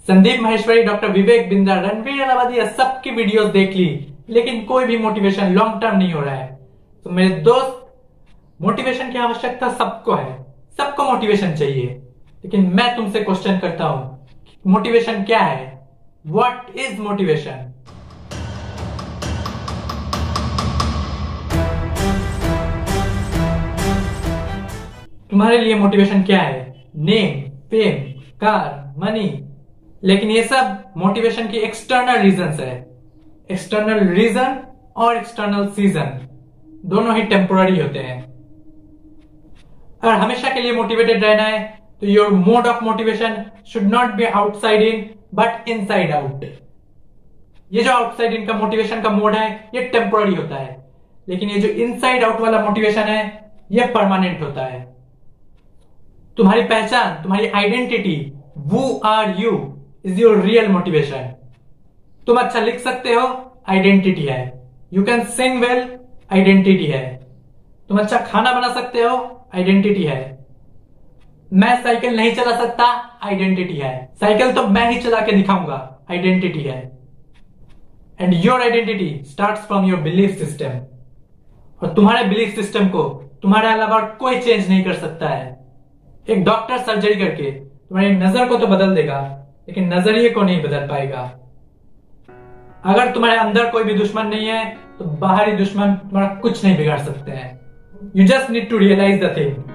Sandeep Maheshwari, doctor Vivek Bindra, Ranveer Allahabadi, सबकी videos देख ली, लेकिन कोई भी मोटिवेशन लॉन्ग टर्म नहीं हो रहा है। तो मेरे दोस्त, मोटिवेशन की आवश्यकता सबको है, सबको मोटिवेशन चाहिए, लेकिन मैं तुमसे क्वेश्चन करता हूं, मोटिवेशन क्या है? What is motivation? तुम्हारे लिए मोटिवेशन क्या है? Name, fame, car, money. लेकिन ये सब मोटिवेशन की एक्सटर्नल रीजंस है। एक्सटर्नल रीजन और एक्सटर्नल सीजन दोनों ही टेम्पोररी होते हैं। अगर हमेशा के लिए मोटिवेटेड रहना है तो your mode of motivation should not be outside in but inside out. ये जो आउटसाइड इन का मोटिवेशन का मोड है ये टेम्पोररी होता है, लेकिन ये जो इनसाइड आउट वाला मोटिवेशन है ये परमानेंट होता है। तुम्हारी पहचान, तुम्हारी identity, who are you is your real motivation। तुम अच्छा लिख सकते हो, आइडेंटिटी है। You can sing well, identity है। तुम अच्छा खाना बना सकते हो, आइडेंटिटी है। मैं साइकिल नहीं चला सकता, आइडेंटिटी है। साइकिल तो मैं ही चला के दिखाऊंगा, आइडेंटिटी है। And your identity starts from your belief system. और तुम्हारे बिलीफ सिस्टम को तुम्हारे अलावा कोई चेंज नहीं कर सकता है। एक डॉक्टर सर्जरी करके तुम्हारी नजर को तो बदल देगा, लेकिन नजरिए को नहीं बदल पाएगा। अगर तुम्हारे अंदर कोई भी दुश्मन नहीं है तो बाहरी दुश्मन तुम्हारा कुछ नहीं बिगाड़ सकते हैं। You just need to realise the thing.